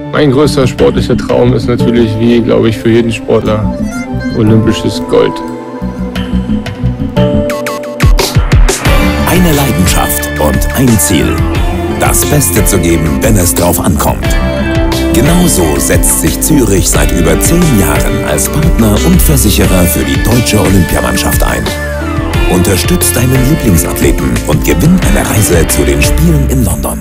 Mein größter sportlicher Traum ist natürlich, wie glaube ich für jeden Sportler, olympisches Gold. Eine Leidenschaft und ein Ziel. Das Beste zu geben, wenn es drauf ankommt. Genauso setzt sich Zürich seit über 10 Jahren als Partner und Versicherer für die deutsche Olympiamannschaft ein. Unterstützt deinen Lieblingsathleten und gewinn eine Reise zu den Spielen in London.